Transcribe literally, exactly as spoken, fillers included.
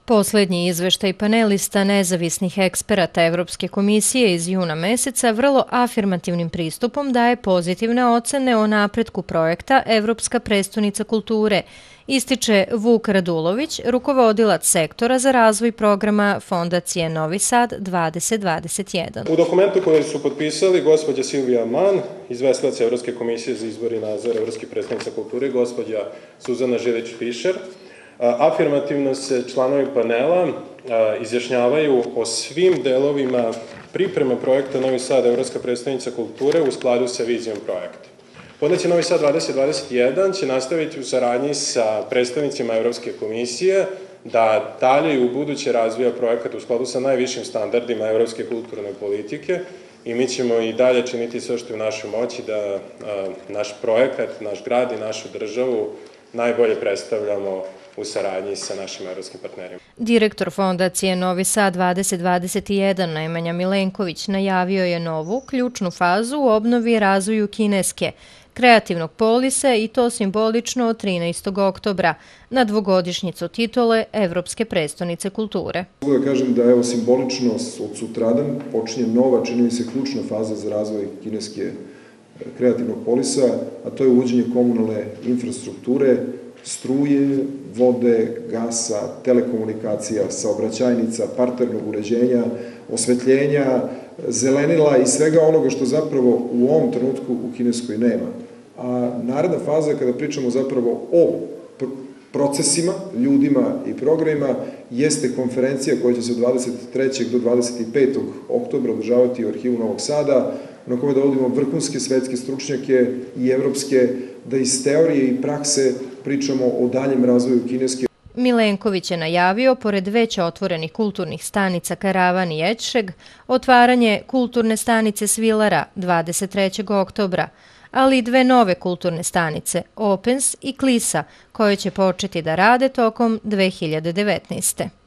Poslednji izveštaj panelista nezavisnih eksperata Evropske komisije iz juna meseca vrlo afirmativnim pristupom daje pozitivne ocene o napretku projekta Evropska prestonica kulture, ističe Vuk Radulović, rukovodilac sektora za razvoj programa Fondacije Novi Sad dvadeset dvadeset jedan. U dokumentu koji su potpisali gospođa Silvija Mann, izvestilac Evropske komisije za izbor i nadzor Evropske prestonica kulture, gospođa Suzana Žilić-Fišer, afirmativno se članovi panela izjašnjavaju o svim delovima pripreme projekta Novi Sad Evropska prestonica kulture u skladu sa vizijom projekta. Fondacija Novi Sad dvadeset dvadeset jedan će nastaviti u saradnji sa predstavnicima Evropske komisije da dalje i u buduće razvija projekat u skladu sa najvišim standardima evropske kulturne politike i mi ćemo i dalje činiti sve što je u našoj moći da naš projekat, naš grad i našu državu najbolje predstavljamo u saradnji sa našim evropskim partnerima. Direktor Fondacije Novi Sad dvadeset dvadeset jedan Nemanja Milenković najavio je novu, ključnu fazu u obnovi i razvoju kineske, kreativnog polisa i to simbolično od trinaestog oktobra, na dvogodišnjicu titule Evropske prestonice kulture. Mogu da kažem da evo simbolično od sutradan počinje nova, čini mi se, ključna faza za razvoj kineske kreativnog polisa, a to je uvođenje komunalne infrastrukture, struje, vode, gasa, telekomunikacija, saobraćajnica, parternog uređenja, osvetljenja, zelenila i svega onoga što zapravo u ovom trenutku u Kineskoj nema. A naredna faza, kada pričamo zapravo o procesima, ljudima i programima, jeste konferencija koja će se od dvadeset trećeg do dvadeset petog oktobra održavati u Arhivu Novog Sada, na kome dovodimo vrhunske svetske stručnjake i evropske, da iz teorije i prakse pričamo o daljem razvoju kineske. Milenković je najavio, pored već otvorenih kulturnih stanica Karavan i Ečšeg, otvaranje kulturne stanice Svilara dvadeset trećeg oktobra, ali i dve nove kulturne stanice, Opens i Klisa, koje će početi da rade tokom dve hiljade devetnaeste.